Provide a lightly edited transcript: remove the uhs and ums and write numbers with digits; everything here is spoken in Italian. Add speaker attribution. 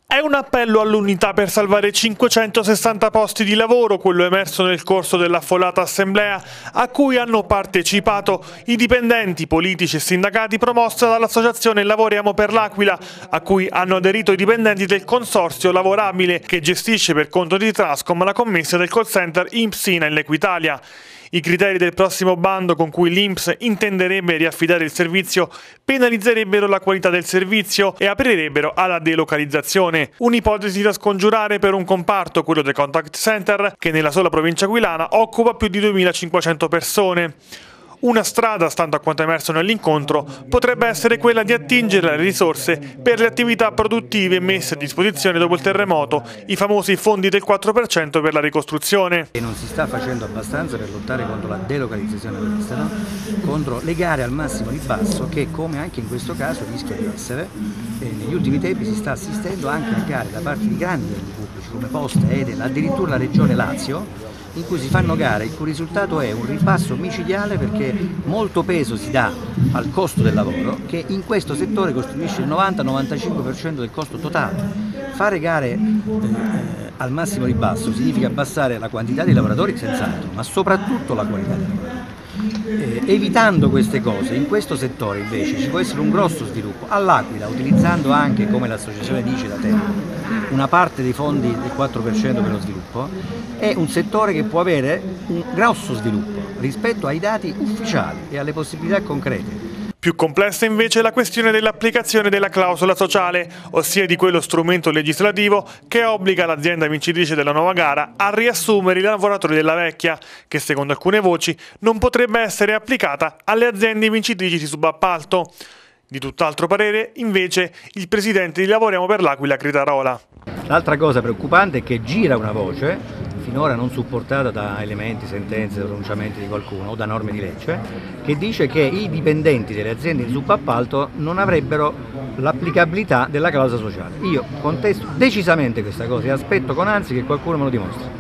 Speaker 1: È un appello all'unità per salvare 560 posti di lavoro, quello emerso nel corso dell'affollata assemblea a cui hanno partecipato i dipendenti, politici e sindacati promossa dall'associazione Lavoriamo per l'Aquila, a cui hanno aderito i dipendenti del consorzio lavorabile che gestisce per conto di Trascom la commessa del call center INPS INAIL Equitalia. I criteri del prossimo bando con cui l'INPS intenderebbe riaffidare il servizio penalizzerebbero la qualità del servizio e aprirebbero alla delocalizzazione. Un'ipotesi da scongiurare per un comparto, quello del contact center, che nella sola provincia aquilana occupa più di 2500 persone. Una strada, stando a quanto emerso nell'incontro, potrebbe essere quella di attingere alle risorse per le attività produttive messe a disposizione dopo il terremoto, i famosi fondi del 4% per la ricostruzione.
Speaker 2: E non si sta facendo abbastanza per lottare contro la delocalizzazione prevista, no? Contro le gare al massimo ribasso che, come anche in questo caso rischia di essere, negli ultimi tempi si sta assistendo anche a gare da parte di grandi enti pubblici come Poste, Edel, addirittura la Regione Lazio, in cui si fanno gare il cui risultato è un ribasso micidiale perché molto peso si dà al costo del lavoro che in questo settore costituisce il 90-95% del costo totale. Fare gare al massimo ribasso significa abbassare la quantità di lavoratori senz'altro, ma soprattutto la qualità del lavoro. Evitando queste cose, in questo settore invece ci può essere un grosso sviluppo. All'Aquila, utilizzando anche, come l'associazione dice da tempo, una parte dei fondi del 4% per lo sviluppo, è un settore che può avere un grosso sviluppo rispetto ai dati ufficiali e alle possibilità concrete.
Speaker 1: Più complessa invece è la questione dell'applicazione della clausola sociale, ossia di quello strumento legislativo che obbliga l'azienda vincitrice della nuova gara a riassumere i lavoratori della vecchia, che secondo alcune voci non potrebbe essere applicata alle aziende vincitrici di subappalto. Di tutt'altro parere, invece, il presidente di Lavoriamo per l'Aquila, Critarola.
Speaker 2: L'altra cosa preoccupante è che gira una voce, finora non supportata da elementi, sentenze, pronunciamenti di qualcuno o da norme di legge, che dice che i dipendenti delle aziende di subappalto non avrebbero l'applicabilità della clausola sociale. Io contesto decisamente questa cosa e aspetto con ansia che qualcuno me lo dimostri.